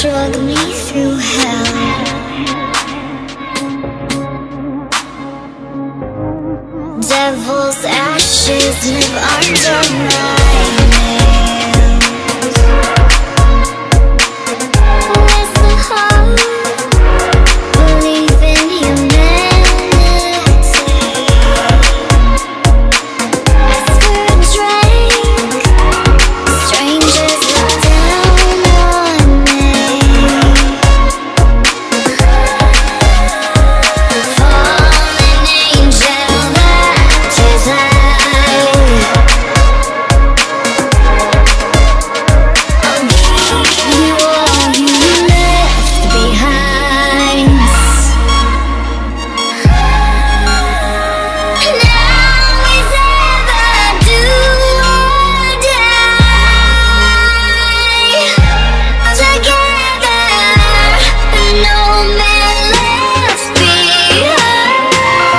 drug me through hell. Devil's ashes live under my nails. Where's the hope? Believe in humanity. Ask for a drink. Strangers look down on me. Fallen angel that is I. I'll give you all you left behind. Now is ever do or die. Together, no man left behind.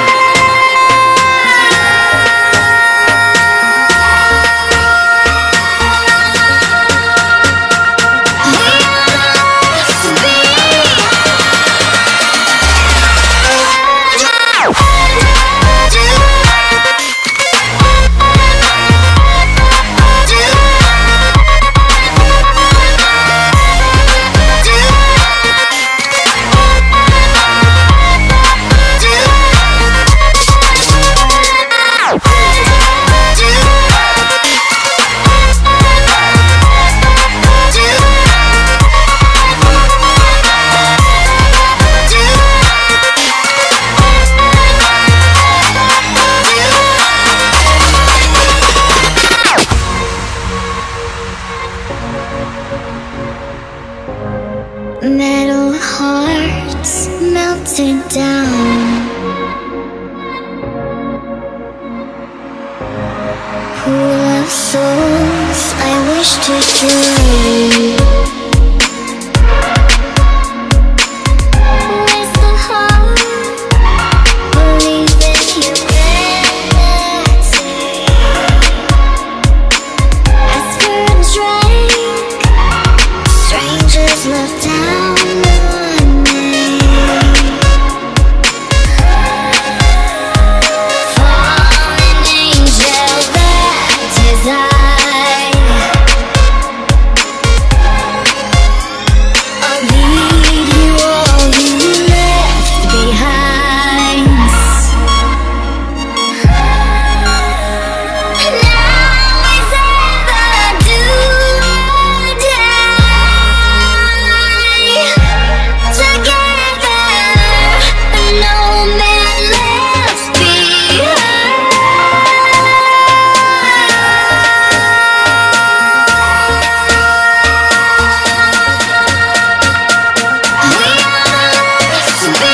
Metal hearts melted down. Pool of souls I wish to drown. Where's the hope? Believe in humanity. Ask for a drink. Strangers look down on me. Fallen angel that is I. I'll lead you all you left behind. Now is ever do or die. Together, no man left behind. We must be.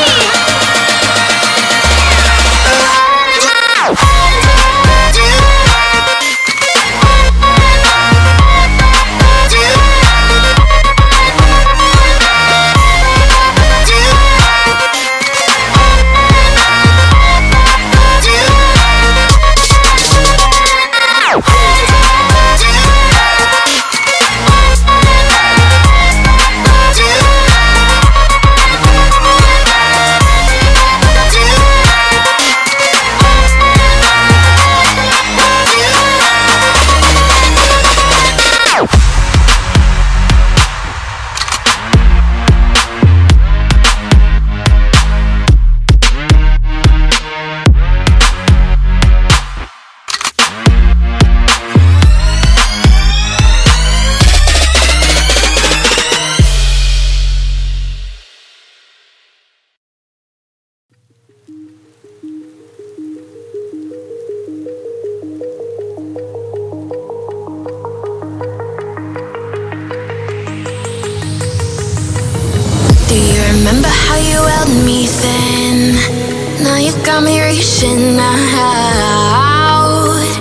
Do you remember how you held me then? Now you got me reaching out.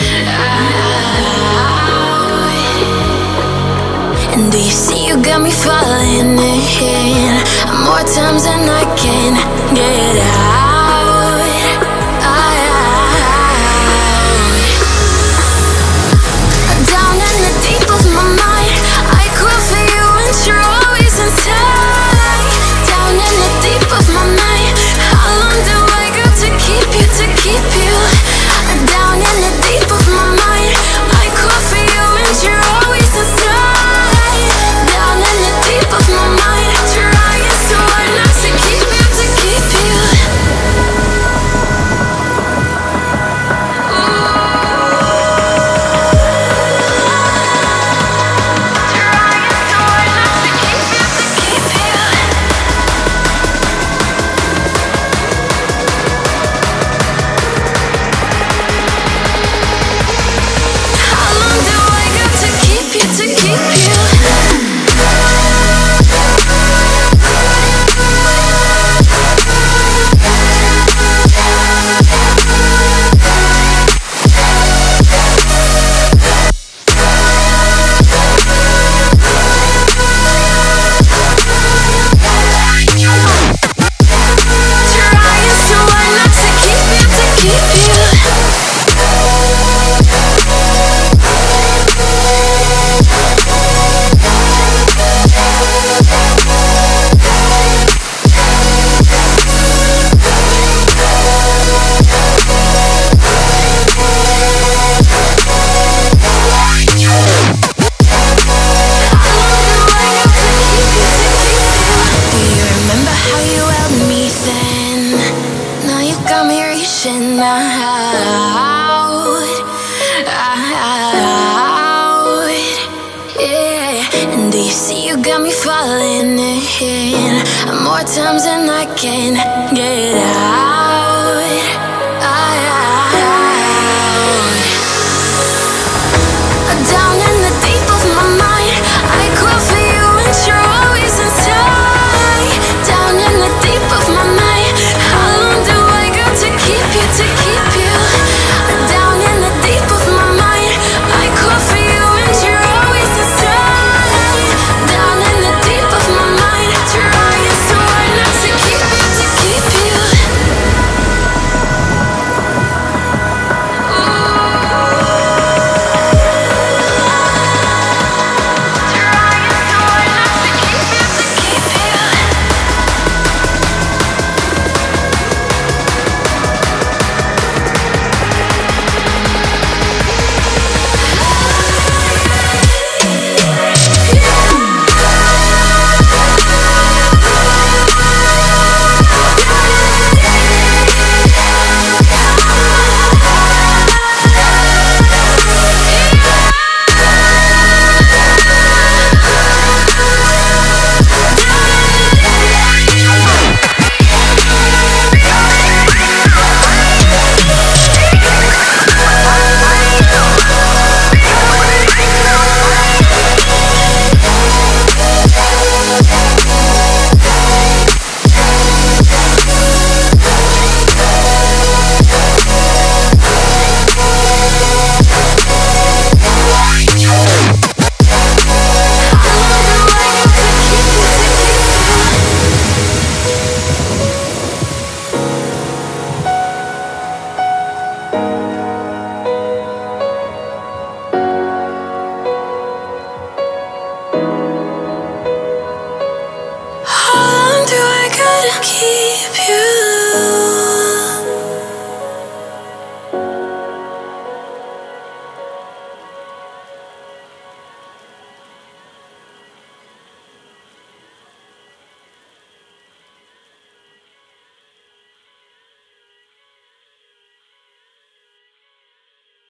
And do you see you got me falling in more times than I can get out. Down in the deep of my mind, I crawl for you and try. Yeah. And do you see you got me falling in more times than I can get out?